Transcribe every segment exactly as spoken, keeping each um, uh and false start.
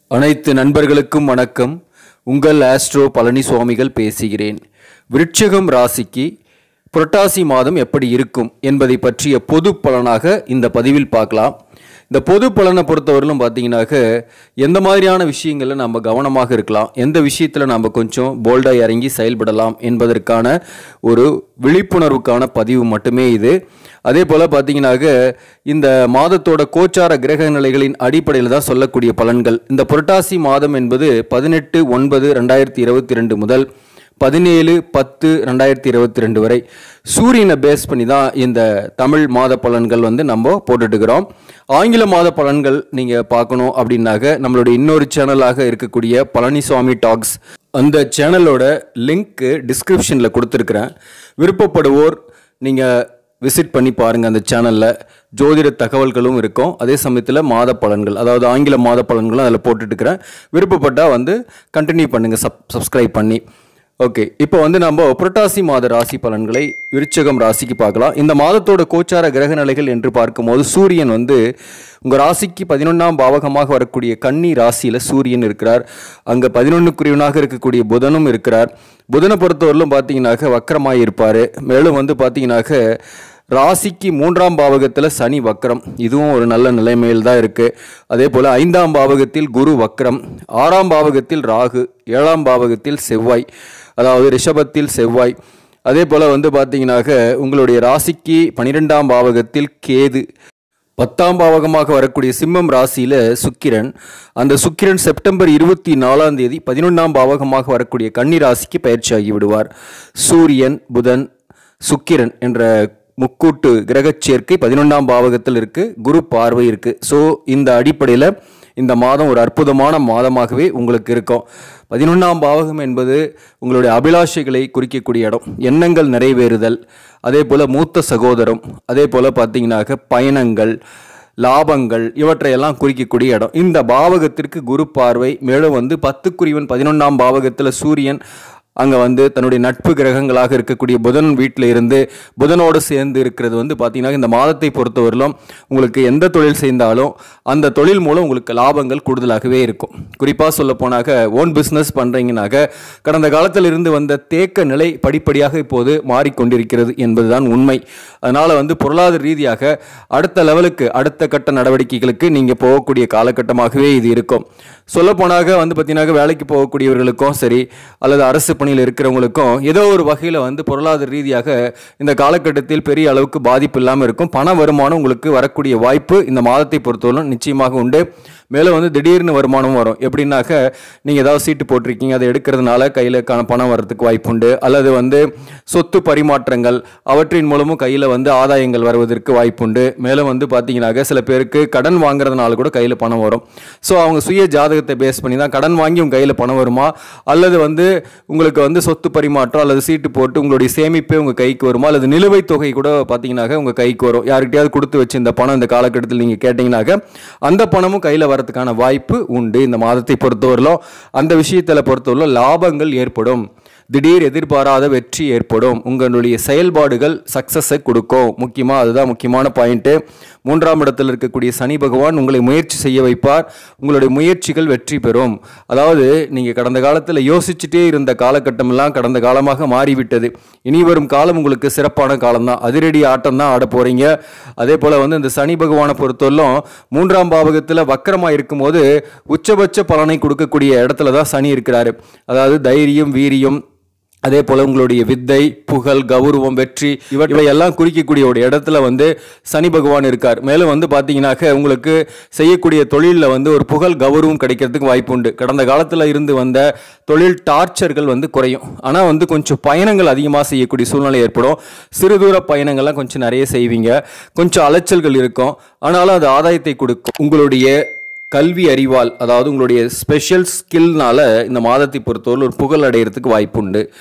அனைத்து நண்பர்களுக்கும் வணக்கம். உங்கள் ஆஸ்ட்ரோ பழனி சுவாமிகள் பேசுகிறேன். விருட்சிகம் ராசிக்கு புரட்டாசி மாதம் எப்படி இருக்கும் என்பதை பற்றிய பொது பலனாக இந்த பதிவில் பார்க்கலாம். இந்த பொது பலனை பொறுத்தவரையிலும் பார்த்தீங்கன்னாக்க எந்த மாதிரியான விஷயங்களில் நம்ம கவனமாக இருக்கலாம், எந்த விஷயத்தில் நம்ம கொஞ்சம் போல்டாக இறங்கி செயல்படலாம் என்பதற்கான ஒரு விழிப்புணர்வுக்கான பதிவு மட்டுமே இது. அதே போல் பார்த்தீங்கன்னாக்க இந்த மாதத்தோட கோச்சார கிரக நிலைகளின் அடிப்படையில் தான் சொல்லக்கூடிய பலன்கள். இந்த புரட்டாசி மாதம் என்பது பதினெட்டு ஒன்பது ரெண்டாயிரத்தி இருபத்தி ரெண்டு முதல் பதினேழு பத்து ரெண்டாயிரத்தி இருபத்தி ரெண்டு வரை சூரியனை பேஸ் பண்ணி தான் இந்த தமிழ் மாத பலன்கள் வந்து நம்ம போட்டுட்டுக்கிறோம். ஆங்கில மாத பலன்கள் நீங்கள் பார்க்கணும் அப்படின்னாக்க நம்மளுடைய இன்னொரு சேனலாக இருக்கக்கூடிய பழனி சுவாமி டாக்ஸ் அந்த சேனலோட லிங்க்கு டிஸ்கிரிப்ஷனில் கொடுத்துருக்குறேன். விருப்பப்படுவோர் நீங்கள் விசிட் பண்ணி பாருங்கள். அந்த சேனலில் ஜோதிட தகவல்களும் இருக்கும், அதே சமயத்தில் மாத பலன்கள், அதாவது ஆங்கில மாத பலன்களும் அதில் போட்டுட்டுருக்கிறேன். விருப்பப்பட்டால் வந்து கண்டினியூ பண்ணுங்கள், சப் சப்ஸ்கிரைப் பண்ணி. ஓகே, இப்போ வந்து நம்ம புரட்டாசி மாத ராசி பலன்களை விருச்சிகம் ராசிக்கு பார்க்கலாம். இந்த மாதத்தோட கோச்சார கிரக நிலைகள் என்று பார்க்கும்போது சூரியன் வந்து உங்கள் ராசிக்கு பதினொன்றாம் பாவகமாக வரக்கூடிய கன்னி ராசியில் சூரியன் இருக்கிறார். அங்கே பதினொன்றுக்குரியவனாக இருக்கக்கூடிய புதனும் இருக்கிறார். புதனை பொறுத்தவரையிலும் பார்த்தீங்கன்னாக்க வக்கரமாக இருப்பார். மேலும் வந்து பார்த்தீங்கன்னாக்க ராசிக்கு மூன்றாம் பாவகத்தில் சனி வக்கரம், இதுவும் ஒரு நல்ல நிலைமையில் தான் இருக்குது. அதே போல் ஐந்தாம் பாவகத்தில் குரு வக்கரம், ஆறாம் பாவகத்தில் ராகு, ஏழாம் பாவகத்தில் செவ்வாய், அதாவது ரிஷபத்தில் செவ்வாய். அதே போல் வந்து பார்த்தீங்கன்னாக்க உங்களுடைய ராசிக்கு பன்னிரெண்டாம் பாவகத்தில் கேது, பத்தாம் பாவகமாக வரக்கூடிய சிம்மம் ராசியில் சுக்கிரன். அந்த சுக்கிரன் செப்டம்பர் இருபத்தி நாலாம் தேதி பதினொன்றாம் பாவகமாக வரக்கூடிய கன்னி ராசிக்கு பயிற்சி ஆகிவிடுவார். சூரியன் புதன் சுக்கிரன் என்ற முக்கூட்டு கிரக சேர்க்கை பதினொன்றாம் பாவகத்தில் இருக்குது, குரு பார்வை இருக்குது. ஸோ இந்த அடிப்படையில் இந்த மாதம் ஒரு அற்புதமான மாதமாகவே உங்களுக்கு இருக்கும். பதினொன்றாம் பாவகம் என்பது உங்களுடைய அபிலாஷைகளை குறிக்கக்கூடிய இடம், எண்ணங்கள் நிறைவேறுதல், அதே போல் மூத்த சகோதரம், அதே போல் பார்த்தீங்கன்னாக்க பயணங்கள், லாபங்கள், இவற்றையெல்லாம் குறிக்கக்கூடிய இடம். இந்த பாவகத்திற்கு குரு பார்வை, மேலும் வந்து பத்துக்குரியவன் பதினொன்றாம் பாவகத்தில் சூரியன் அங்கே வந்து தன்னுடைய நட்பு கிரகங்களாக இருக்கக்கூடிய புதன் வீட்டில் இருந்து புதனோடு சேர்ந்து இருக்கிறது வந்து பார்த்தீங்கன்னா இந்த மாதத்தை பொறுத்தவரையிலும் உங்களுக்கு எந்த தொழில் செய்தாலும் அந்த தொழில் மூலம் உங்களுக்கு லாபங்கள் கூடுதலாகவே இருக்கும். குறிப்பாக சொல்ல போனாக்க ஓன் பிஸ்னஸ் பண்ணுறீங்கனாக்க கடந்த காலத்தில் இருந்து வந்த தேக்க நிலை படிப்படியாக இப்போது மாறிக்கொண்டிருக்கிறது என்பதுதான் உண்மை. அதனால் வந்து பொருளாதார ரீதியாக அடுத்த லெவலுக்கு அடுத்த கட்ட நடவடிக்கைகளுக்கு நீங்கள் போகக்கூடிய காலகட்டமாகவே இது இருக்கும். சொல்ல போனாக்க வந்து பார்த்தீங்கன்னா வேலைக்கு போகக்கூடியவர்களுக்கும் சரி அல்லது அரசு பணியில் இருக்கிறவங்களுக்கும் ஏதோ ஒரு வகையில் வந்து பொருளாதார ரீதியாக இந்த காலகட்டத்தில் பெரிய அளவுக்கு பாதிப்பு இல்லாமல் இருக்கும். பண வருமானம் உங்களுக்கு வரக்கூடிய வாய்ப்பு இந்த மாதத்தை பொறுத்தவரை நிச்சயமாக உண்டு. மேலும் வந்து திடீர்னு வருமானம் வரும். எப்படின்னாக்க நீங்கள் ஏதாவது சீட்டு போட்டிருக்கீங்க, அதை எடுக்கிறதுனால கையில் பணம் வர்றதுக்கு வாய்ப்பு உண்டு. அல்லது வந்து சொத்து பரிமாற்றங்கள் அவற்றின் மூலமும் கையில் வந்து ஆதாயங்கள் வருவதற்கு வாய்ப்புண்டு. மேலும் வந்து பார்த்தீங்கன்னாக்க சில பேருக்கு கடன் வாங்குறதுனால கூட கையில் பணம் வரும். ஸோ அவங்க சுய ஜாதகத்தை பேஸ் பண்ணி தான் கடன் வாங்கி உங்கள் கையில் பணம் வருமா, அல்லது வந்து உங்களுக்கு வந்து சொத்து பரிமாற்றம் அல்லது சீட்டு போட்டு உங்களுடைய சேமிப்பே உங்கள் கைக்கு வருமா, அல்லது நிலுவைத் தொகை கூட பார்த்தீங்கன்னாக்க உங்கள் கைக்கு வரும். யார்கிட்டயாவது கொடுத்து வச்சு இந்த பணம் இந்த காலகட்டத்தில் நீங்கள் கேட்டிங்கனாக்க அந்த பணமும் கையில் வரதுக்கான வாய்ப்பு உண்டு. இந்த மாதத்தை பொறுத்தவரையிலும் அந்த விஷயத்தில் பொறுத்தவரையிலும் லாபங்கள் ஏற்படும், திடீர் எதிர்பாராத வெற்றி ஏற்படும், உங்களுடைய செயல்பாடுகள் சக்சஸை கொடுக்கும். முக்கியமாக அதுதான் முக்கியமான பாயிண்ட்டு. மூன்றாம் இடத்தில் இருக்கக்கூடிய சனி பகவான் உங்களை முயற்சி செய்ய வைப்பார், உங்களுடைய முயற்சிகள் வெற்றி பெறும். அதாவது நீங்கள் கடந்த காலத்தில் யோசிச்சுட்டே இருந்த காலகட்டமெல்லாம் கடந்த காலமாக மாறிவிட்டது. இனி வரும் காலம் உங்களுக்கு சிறப்பான காலம்தான், அதிரடி ஆட்டம் தான் ஆட போகிறீங்க. அதே போல் வந்து இந்த சனி பகவானை பொறுத்தவரையிலும் மூன்றாம் பாவகத்தில் வக்கரமாக இருக்கும்போது உச்சபட்ச பலனை கொடுக்கக்கூடிய இடத்துல தான் சனி இருக்கிறாரு. அதாவது தைரியம், வீரியம், அதே போல் உங்களுடைய வித்தை, புகழ், கௌரவம், வெற்றி இவை எல்லாம் குறிக்கக்கூடிய ஒரு இடத்துல வந்து சனி பகவான் இருக்கார். மேலும் வந்து பார்த்தீங்கன்னாக்க உங்களுக்கு செய்யக்கூடிய தொழிலில் வந்து ஒரு புகழ், கௌரவம் கிடைக்கிறதுக்கு வாய்ப்பு உண்டு. கடந்த காலத்தில் இருந்து வந்த தொழில் டார்ச்சர்கள் வந்து குறையும். ஆனால் வந்து கொஞ்சம் பயணங்கள் அதிகமாக செய்யக்கூடிய சூழ்நிலை ஏற்படும். சிறு தூர பயணங்கள்லாம் கொஞ்சம் நிறைய செய்வீங்க, கொஞ்சம் அலைச்சல்கள் இருக்கும். ஆனாலும் அது ஆதாயத்தை கொடுக்கும். உங்களுடைய கல்வி அறிவால், அதாவது உங்களுடைய ஸ்பெஷல் ஸ்கில்னால இந்த மாதத்தை பொறுத்தவரை ஒரு புகழ் அடைகிறதுக்கு வாய்ப்பு உண்டு.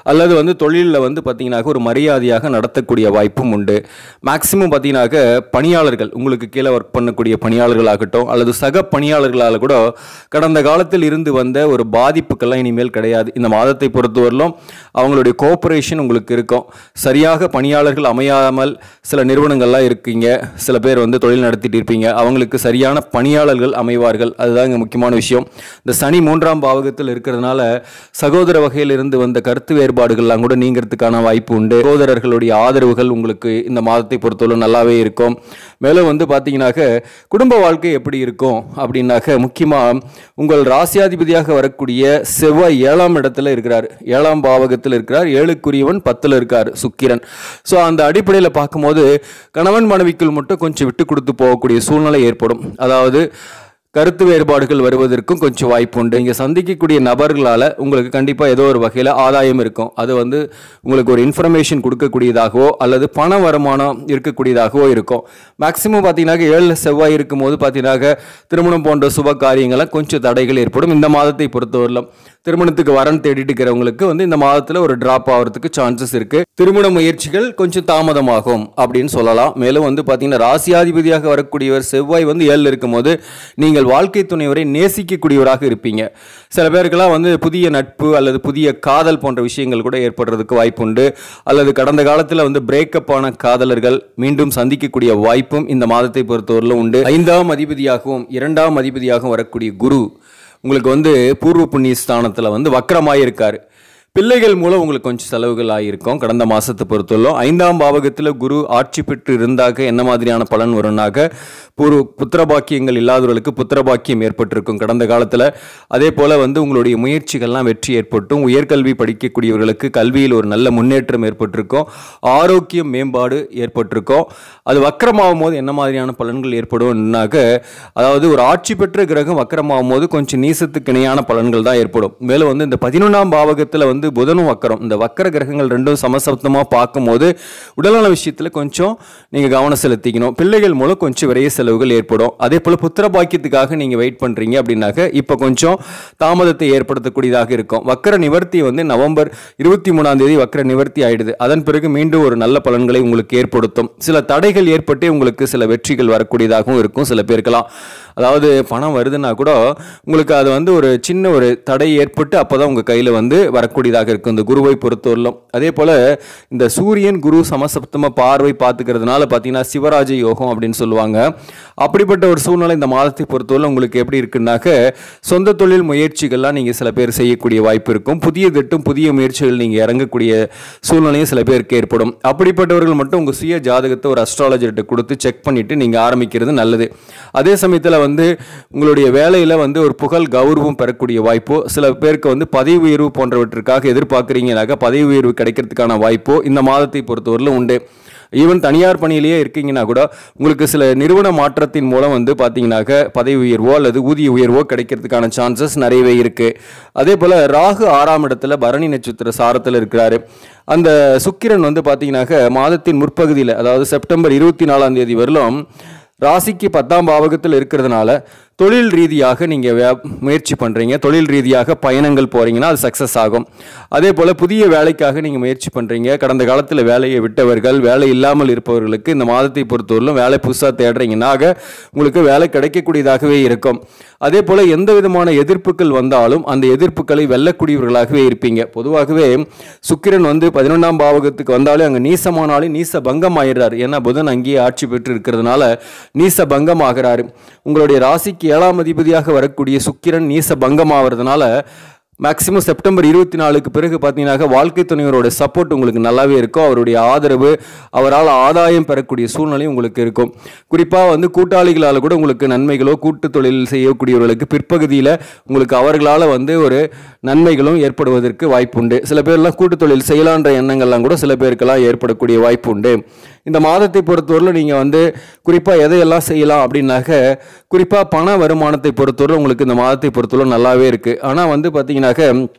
அல்லது வந்து தொழிலில் வந்து பார்த்தீங்கன்னாக்க ஒரு மரியாதையாக நடத்தக்கூடிய வாய்ப்பும் உண்டு. மேக்சிமம் பார்த்தீங்கன்னாக்க பணியாளர்கள், உங்களுக்கு கீழே ஒர்க் பண்ணக்கூடிய பணியாளர்களாகட்டும் அல்லது சக பணியாளர்களால் கூட கடந்த காலத்தில் இருந்து வந்த ஒரு பாதிப்புக்கெல்லாம் இனிமேல் கிடையாது. இந்த மாதத்தை பொறுத்தவரையிலும் அவங்களுடைய கோஆபரேஷன் உங்களுக்கு இருக்கும். சரியாக பணியாளர்கள் அமையாமல் சில நிறுவனங்கள்லாம் இருக்கீங்க, சில பேர் வந்து தொழில் நடத்திட்டு இருப்பீங்க, அவங்களுக்கு சரியான பணியாளர்கள் அமைவார்கள். அதுதான் இங்கே முக்கியமான விஷயம். இந்த சனி மூன்றாம் பாவகத்தில் இருக்கிறதுனால சகோதர வகையில் இருந்து வந்த கருத்து வேறுபாடுகள்லாம் கூட நீங்கிறதுக்கான வாய்ப்பு உண்டு. சகோதரர்களுடைய ஆதரவுகள் உங்களுக்கு இந்த மாதத்தை பொறுத்தவரை நல்லாவே இருக்கும். மேலும் வந்து பார்த்தீங்கன்னாக்க குடும்ப வாழ்க்கை எப்படி இருக்கும் அப்படின்னாக்க முக்கியமாக உங்கள் ராசியாதிபதியாக வரக்கூடிய செவ்வாய் ஏழாம் இடத்துல இருக்கிறார், ஏழாம் பாவகத்தில் இருக்கிறார், ஏழுக்குரியவன் பத்தில் இருக்கார் சுக்கிரன். ஸோ அந்த அடிப்படையில் பார்க்கும்போது கணவன் மனைவிக்குள் மட்டும் கொஞ்சம் விட்டு கொடுத்து போகக்கூடிய சூழ்நிலை ஏற்படும். அதாவது கருத்து வேறுபாடுகள் வருவதற்கும் கொஞ்சம் வாய்ப்பு உண்டு. இங்கே சந்திக்கக்கூடிய நபர்களால் உங்களுக்கு கண்டிப்பாக ஏதோ ஒரு வகையில் ஆதாயம் இருக்கும். அது வந்து உங்களுக்கு ஒரு இன்ஃபர்மேஷன் கொடுக்கக்கூடியதாகவோ அல்லது பண வருமானம் இருக்கக்கூடியதாகவோ இருக்கும். மேக்சிமம் பார்த்தீங்கன்னாக்க ஏழு செவ்வாய் இருக்கும் போது பார்த்தீங்கன்னாக்க திருமணம் போன்ற சுப காரியங்கள்லாம் கொஞ்சம் தடைகள் ஏற்படும். இந்த மாதத்தை பொறுத்தவரையிலும் திருமணத்துக்கு வரன் தேடிட்டு இருக்கிறவங்களுக்கு வந்து இந்த மாதத்தில் ஒரு டிராப் ஆகிறதுக்கு சான்சஸ் இருக்குது. திருமண முயற்சிகள் கொஞ்சம் தாமதமாகும் அப்படின்னு சொல்லலாம். மேலும் வந்து பார்த்தீங்கன்னா ராசியாதிபதியாக வரக்கூடியவர் செவ்வாய் வந்து ஏழில் இருக்கும் போது நீங்கள் வாழ்க்கை துணைவரை நேசிக்கக்கூடியவராக இருப்பீங்க. சில பேருக்கெல்லாம் வந்து புதிய நட்பு அல்லது புதிய காதல் போன்ற விஷயங்கள் கூட ஏற்படுறதுக்கு வாய்ப்பு உண்டு. அல்லது கடந்த காலத்தில் வந்து பிரேக்கப் ஆன காதலர்கள் மீண்டும் சந்திக்கக்கூடிய வாய்ப்பும் இந்த மாதத்தை பொறுத்தவரையிலும் உண்டு. ஐந்தாம் அதிபதியாகவும் இரண்டாம் அதிபதியாகவும் வரக்கூடிய குரு உங்களுக்கு வந்து பூர்வ புண்ணிய ஸ்தானத்தில் வந்து வக்ரமாக இருக்கார். பிள்ளைகள் மூலம் உங்களுக்கு கொஞ்சம் செலவுகள் ஆகியிருக்கும் கடந்த மாதத்தை பொறுத்தவரைக்கும். ஐந்தாம் பாவகத்தில் குரு ஆட்சி பெற்று இருந்தாக்க என்ன மாதிரியான பலன் வரும்னாக்க பூர்வ புத்திரபாக்கியங்கள் இல்லாதவர்களுக்கு புத்திரபாக்கியம் ஏற்பட்டிருக்கும் கடந்த காலத்தில். அதே போல் வந்து உங்களுடைய முயற்சிகள்லாம் வெற்றி ஏற்பட்டும். உயர்கல்வி படிக்கக்கூடியவர்களுக்கு கல்வியில் ஒரு நல்ல முன்னேற்றம் ஏற்பட்டிருக்கும். ஆரோக்கியம் மேம்பாடு ஏற்பட்டிருக்கும். அது வக்கரமாகும் போது என்ன மாதிரியான பலன்கள் ஏற்படும்னாக்க அதாவது ஒரு ஆட்சி பெற்ற கிரகம் வக்கரமாகும் போது கொஞ்சம் நீசத்துக்கு இணையான பலன்கள் தான் ஏற்படும். மேலும் வந்து இந்த பதினொன்றாம் பாவகத்தில் வந்து புதனும் வக்கரம், இந்த வக்கர கிரகங்கள் ரெண்டும் சமசப்தமாக பார்க்கும்போது உடல்நல விஷயத்தில் கொஞ்சம் நீங்கள் கவனம் செலுத்திக்கணும். பிள்ளைகள் மூலம் கொஞ்சம் விரைய செலவுகள் ஏற்படும். அதே போல் புத்திர பாக்கியத்துக்காக நீங்கள் வெயிட் பண்ணுறீங்க அப்படின்னாக்க இப்போ கொஞ்சம் தாமதத்தை ஏற்படுத்தக்கூடியதாக இருக்கும். வக்கர நிவர்த்தி வந்து நவம்பர் இருபத்தி மூணாம் தேதி வக்கர நிவர்த்தி ஆயிடுது. அதன் பிறகு மீண்டும் ஒரு நல்ல பலன்களை உங்களுக்கு ஏற்படுத்தும். சில தடைகள் ஏற்பட்டு உங்களுக்கு சில வெற்றிகள் வரக்கூடியதாகவும் இருக்கும். சில பேருக்கெல்லாம் அதாவது பணம் வருதுன்னா கூட உங்களுக்கு அது வந்து ஒரு சின்ன ஒரு தடை ஏற்பட்டு அப்போ தான் உங்கள் கையில் வந்து வரக்கூடியதாக இருக்கும் இந்த குருவை பொறுத்தவரையிலும். அதே போல் இந்த சூரியன் குரு சமசப்தமாக பார்வை பார்த்துக்கிறதுனால பார்த்தீங்கன்னா சிவராஜ யோகம் அப்படின்னு சொல்லுவாங்க. அப்படிப்பட்ட ஒரு சூழ்நிலை இந்த மாதத்தை பொறுத்தவரை உங்களுக்கு எப்படி இருக்குன்னாக்க சொந்த தொழில் முயற்சிகள்லாம் நீங்கள் சில பேர் செய்யக்கூடிய வாய்ப்பு இருக்கும். புதிய திட்டம் புதிய முயற்சிகள் நீங்கள் இறங்கக்கூடிய சூழ்நிலையும் சில பேருக்கு ஏற்படும். அப்படிப்பட்டவர்கள் மட்டும் உங்கள் சுய ஜாதகத்தை ஒரு அஸ்ட்ராலஜர்கிட்ட கொடுத்து செக் பண்ணிவிட்டு நீங்கள் ஆரம்பிக்கிறது நல்லது. அதே சமயத்தில் வந்து உங்களுடைய வேலையில் வந்து ஒரு புகழ் கௌரவம் பெறக்கூடிய வாய்ப்போ, சில பேருக்கு வந்து பதவி உயர்வு போன்றவற்றிற்காக எதிர்பார்க்குறீங்கனாக்கா பதவி உயர்வு கிடைக்கிறதுக்கான வாய்ப்போ இந்த மாதத்தை பொறுத்தவரையிலும் உண்டு. ஈவன் தனியார் பணியிலேயே இருக்கீங்கன்னா கூட உங்களுக்கு சில நிறுவன மாற்றத்தின் மூலம் வந்து பார்த்தீங்கன்னாக்க பதவி உயர்வோ அல்லது ஊதிய உயர்வோ கிடைக்கிறதுக்கான சான்சஸ் நிறையவே இருக்குது. அதே போல் ராகு ஆறாம் இடத்துல பரணி நட்சத்திர சாரத்தில் இருக்கிறாரு. அந்த சுக்கிரன் வந்து பார்த்தீங்கன்னாக்க மாதத்தின் முற்பகுதியில் அதாவது செப்டம்பர் இருபத்தி நாலாம் தேதி வரலும் ராசிக்கு பத்தாம் பாவகத்தில் இருக்கிறதுனால தொழில் ரீதியாக நீங்கள் வே முயற்சி பண்ணுறீங்க, தொழில் ரீதியாக பயணங்கள் போகிறீங்கன்னா அது சக்ஸஸ் ஆகும். அதே போல் புதிய வேலைக்காக நீங்கள் முயற்சி பண்ணுறீங்க, கடந்த காலத்தில் வேலையை விட்டவர்கள் வேலை இல்லாமல் இருப்பவர்களுக்கு இந்த மாதத்தை பொறுத்தவரையிலும் வேலை புதுசாக தேடுறீங்கன்னாக உங்களுக்கு வேலை கிடைக்கக்கூடியதாகவே இருக்கும். அதே போல் எந்த விதமான எதிர்ப்புகள் வந்தாலும் அந்த எதிர்ப்புகளை வெல்லக்கூடியவர்களாகவே இருப்பீங்க. பொதுவாகவே சுக்கிரன் வந்து பதினொன்றாம் பாவகத்துக்கு வந்தாலே அங்கே நீசமானாலே நீச பங்கம் ஆயிடுறாரு. ஏன்னா புதன் அங்கேயே ஆட்சி பெற்று இருக்கிறதுனால நீச பங்கம் ஆகிறாரு. உங்களுடைய ராசிக்கு ஏழாம் அதிபதியாக வரக்கூடிய சுக்கிரன் நீச பங்கம் ஆகிறதுனால மேக்சிமம் செப்டம்பர் இருபத்தி நாலுக்கு பிறகு பார்த்தீங்கன்னா வாழ்க்கை துணைவரோட சப்போர்ட் உங்களுக்கு நல்லாவே இருக்கும். அவருடைய ஆதரவு, அவரால் ஆதாயம் பெறக்கூடிய சூழ்நிலை உங்களுக்கு இருக்கும். குறிப்பாக வந்து கூட்டாளிகளால் கூட உங்களுக்கு நன்மைகளோ, கூட்டு தொழில் செய்யக்கூடியவர்களுக்கு பிற்பகுதியில் உங்களுக்கு அவர்களால் வந்து ஒரு நன்மைகளும் ஏற்படுவதற்கு வாய்ப்பு உண்டு. சில பேர்லாம் கூட்டு தொழில் செய்யலான்ற எண்ணங்கள்லாம் கூட சில பேருக்கெல்லாம் ஏற்படக்கூடிய வாய்ப்பு உண்டு. இந்த மாதத்தை பொறுத்தவரையில் நீங்கள் வந்து குறிப்பாக எதையெல்லாம் செய்யலாம் அப்படின்னாக்க குறிப்பாக பண வருமானத்தை பொறுத்தவரை உங்களுக்கு இந்த மாதத்தை பொறுத்தவரை நல்லாவே இருக்குது. ஆனால் வந்து பார்த்தீங்கன்னாக்க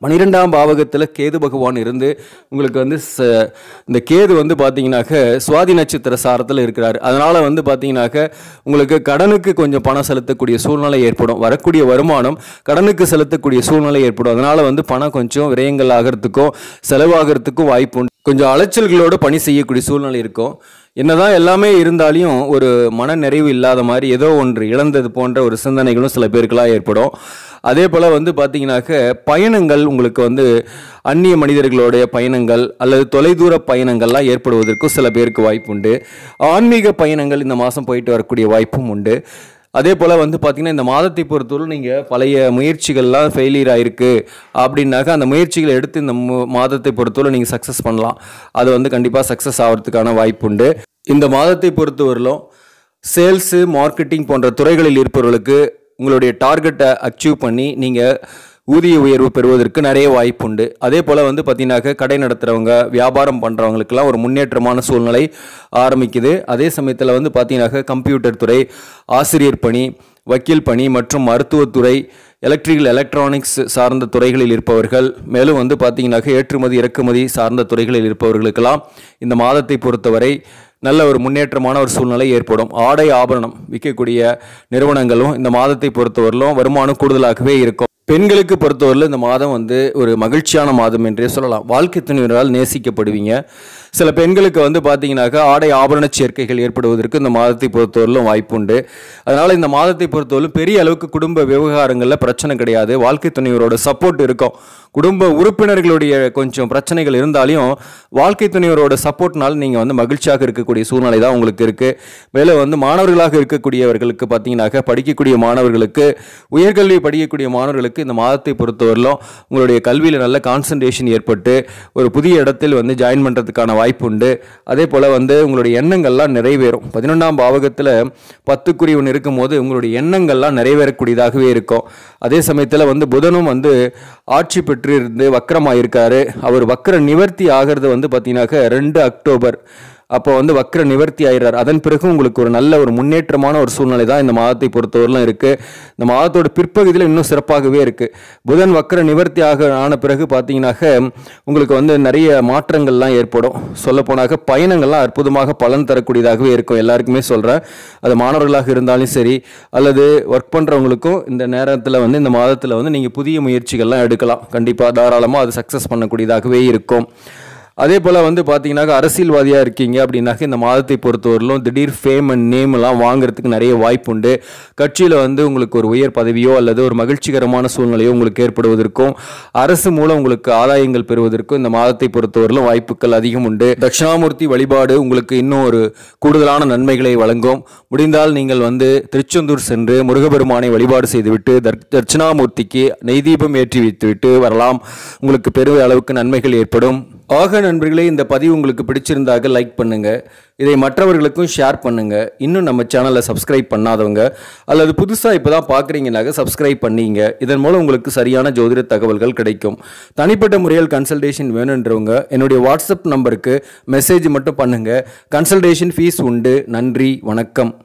பன்னிரெண்டாம் பாவகத்தில் கேது பகவான் இருந்து உங்களுக்கு வந்து இந்த கேது வந்து பார்த்தீங்கன்னாக்க சுவாதி நட்சத்திர சாரத்தில் இருக்கிறார். அதனால் வந்து பார்த்தீங்கன்னாக்க உங்களுக்கு கடனுக்கு கொஞ்சம் பணம் செலுத்தக்கூடிய சூழ்நிலை ஏற்படும். வரக்கூடிய வருமானம் கடனுக்கு செலுத்தக்கூடிய சூழ்நிலை ஏற்படும். அதனால் வந்து பணம் கொஞ்சம் விரயங்கள் ஆகிறதுக்கும் செலவாகிறதுக்கும் வாய்ப்பு உண்டு. கொஞ்சம் அலைச்சல்களோடு பணி செய்யக்கூடிய சூழ்நிலை இருக்கும். என்னதான் எல்லாமே இருந்தாலையும் ஒரு மன நிறைவு இல்லாத மாதிரி ஏதோ ஒன்று இழந்தது போன்ற ஒரு சிந்தனைகளும் சில பேருக்கெல்லாம் ஏற்படும். அதே போல் வந்து பார்த்தீங்கன்னாக்க பயணங்கள் உங்களுக்கு வந்து அந்நிய மனிதர்களுடைய பயணங்கள் அல்லது தொலைதூர பயணங்கள்லாம் ஏற்படுவதற்கும் சில பேருக்கு வாய்ப்பு உண்டு. ஆன்மீக பயணங்கள் இந்த மாதம் போயிட்டு வரக்கூடிய வாய்ப்பும் உண்டு. அதே போல் வந்து பார்த்திங்கன்னா இந்த மாதத்தை பொறுத்தவரை நீங்கள் பழைய முயற்சிகள்லாம் ஃபெயிலியர் ஆகிருக்கு அப்படின்னாக்கா அந்த முயற்சிகளை எடுத்து இந்த மாதத்தை பொறுத்தவரை நீங்கள் சக்ஸஸ் பண்ணலாம். அது வந்து கண்டிப்பாக சக்ஸஸ் ஆகிறதுக்கான வாய்ப்பு உண்டு. இந்த மாதத்தை பொறுத்தவரையிலும் சேல்ஸு மார்க்கெட்டிங் போன்ற துறைகளில் இருப்பவர்களுக்கு உங்களுடைய டார்கெட்டை அச்சீவ் பண்ணி நீங்கள் ஊதிய உயர்வு பெறுவதற்கு நிறைய வாய்ப்பு உண்டு. அதே போல் வந்து பார்த்தீங்கன்னாக்க கடை நடத்துகிறவங்க வியாபாரம் பண்ணுறவங்களுக்கெல்லாம் ஒரு முன்னேற்றமான சூழ்நிலை ஆரம்பிக்குது. அதே சமயத்தில் வந்து பார்த்தீங்கன்னாக்க கம்ப்யூட்டர் துறை, ஆசிரியர் பணி, வக்கீல் பணி மற்றும் மருத்துவத்துறை, எலக்ட்ரிக்கல் எலக்ட்ரானிக்ஸ் சார்ந்த துறைகளில் இருப்பவர்கள், மேலும் வந்து பார்த்தீங்கன்னாக்க ஏற்றுமதி இறக்குமதி சார்ந்த துறைகளில் இருப்பவர்களுக்கெல்லாம் இந்த மாதத்தை பொறுத்தவரை நல்ல ஒரு முன்னேற்றமான ஒரு சூழ்நிலை ஏற்படும். ஆடை ஆபரணம் விற்கக்கூடிய நிறுவனங்களும் இந்த மாதத்தை பொறுத்தவரையிலும் வருமானம் கூடுதலாகவே இருக்கும். பெண்களுக்கு பொறுத்தவரையில் இந்த மாதம் வந்து ஒரு மகிழ்ச்சியான மாதம் என்றே சொல்லலாம். வாழ்க்கை துணைவரால் நேசிக்கப்படுவீங்க. சில பெண்களுக்கு வந்து பார்த்தீங்கன்னாக்கா ஆடை ஆபரண சேர்க்கைகள் ஏற்படுவதற்கு இந்த மாதத்தை பொறுத்தவரையிலும் வாய்ப்பு உண்டு. அதனால் இந்த மாதத்தை பொறுத்தவரையிலும் பெரிய அளவுக்கு குடும்ப விவகாரங்களில் பிரச்சனை கிடையாது. வாழ்க்கை துணைவரோட சப்போர்ட் இருக்கும். குடும்ப உறுப்பினர்களுடைய கொஞ்சம் பிரச்சனைகள் இருந்தாலையும் வாழ்க்கை துணைவரோட சப்போர்ட்னால நீங்கள் வந்து மகிழ்ச்சியாக இருக்கக்கூடிய சூழ்நிலை தான் உங்களுக்கு இருக்குது. மேலே வந்து மாணவர்களாக இருக்கக்கூடியவர்களுக்கு பார்த்தீங்கன்னாக்கா படிக்கக்கூடிய மாணவர்களுக்கு, உயர்கல்வி படிக்கக்கூடிய மாணவர்களுக்கு இந்த மாதத்தை பொறுத்தவரையிலும் உங்களுடைய கல்வியில் நல்ல கான்சன்ட்ரேஷன் ஏற்பட்டு ஒரு புதிய இடத்தில் வந்து ஜாயின் பண்ணுறதுக்கான வாய்ப்பு உண்டு. அதே போல் வந்து உங்களுடைய எண்ணங்கள்லாம் நிறைவேறும். பதினொன்றாம் பாவகத்தில் பத்துக்குரியவன் இருக்கும் போது உங்களுடைய எண்ணங்கள்லாம் நிறைவேறக்கூடியதாகவே இருக்கும். அதே சமயத்தில் வந்து புதனும் வந்து ஆட்சி பெற்று இருந்து வக்கரமாக இருக்காரு. அவர் வக்கர நிவர்த்தி ஆகிறது வந்து பார்த்தீங்கன்னாக்க ரெண்டு அக்டோபர் அப்போ வந்து வக்கர நிவர்த்தி ஆகிறார். அதன் பிறகு உங்களுக்கு ஒரு நல்ல ஒரு முன்னேற்றமான ஒரு சூழ்நிலை தான் இந்த மாதத்தை பொறுத்தவரையிலும் இருக்குது. இந்த மாதத்தோட பிற்பகுதியில் இன்னும் சிறப்பாகவே இருக்குது. புதன் வக்கர நிவர்த்தி ஆக ஆன பிறகு பார்த்தீங்கன்னாக்க உங்களுக்கு வந்து நிறைய மாற்றங்கள்லாம் ஏற்படும். சொல்லப்போனாக்க பயணங்கள்லாம் அற்புதமாக பலன் தரக்கூடியதாகவே இருக்கும். எல்லாருக்குமே சொல்கிறேன். அது மாணவர்களாக இருந்தாலும் சரி அல்லது ஒர்க் பண்ணுறவங்களுக்கும் இந்த நேரத்தில் வந்து இந்த மாதத்தில் வந்து நீங்கள் புதிய முயற்சிகள்லாம் எடுக்கலாம். கண்டிப்பாக தாராளமாக அது சக்ஸஸ் பண்ணக்கூடியதாகவே இருக்கும். அதே போல் வந்து பார்த்தீங்கன்னாக்க அரசியல்வாதியாக இருக்கீங்க அப்படின்னாக்க இந்த மாதத்தை பொறுத்தவரையிலும் திடீர் ஃபேம் அண்ட் நேம் எல்லாம் வாங்குறதுக்கு நிறைய வாய்ப்பு உண்டு. கட்சியில் வந்து உங்களுக்கு ஒரு உயர் பதவியோ அல்லது ஒரு மகிழ்ச்சிகரமான சூழ்நிலையோ உங்களுக்கு ஏற்படுவதற்கும் அரசு மூலம் உங்களுக்கு ஆதாயங்கள் பெறுவதற்கும் இந்த மாதத்தை பொறுத்தவரையிலும் வாய்ப்புகள் அதிகம் உண்டு. தட்சிணாமூர்த்தி வழிபாடு உங்களுக்கு இன்னும் ஒரு கூடுதலான நன்மைகளை வழங்கும். முடிந்தால் நீங்கள் வந்து திருச்செந்தூர் சென்று முருகபெருமானை வழிபாடு செய்துவிட்டு தட்சிணாமூர்த்திக்கு நெய் தீபம் ஏற்றி வைத்துவிட்டு வரலாம். உங்களுக்கு பெரிய அளவுக்கு நன்மைகள் ஏற்படும். ஆக நண்பர்களே, இந்த பதிவு உங்களுக்கு பிடிச்சிருந்தாக லைக் பண்ணுங்கள். இதை மற்றவர்களுக்கும் ஷேர் பண்ணுங்கள். இன்னும் நம்ம சேனலை சப்ஸ்கிரைப் பண்ணாதவங்க அல்லது புதுசாக இப்போ தான் பார்க்குறீங்கனாக்க சப்ஸ்கிரைப் பண்ணிங்க. இதன் மூலம் உங்களுக்கு சரியான ஜோதிட தகவல்கள் கிடைக்கும். தனிப்பட்ட முறையில் கன்சல்டேஷன் வேணுன்றவங்க என்னுடைய வாட்ஸ்அப் நம்பருக்கு மெசேஜ் மட்டும் பண்ணுங்கள். கன்சல்டேஷன் ஃபீஸ் உண்டு. நன்றி, வணக்கம்.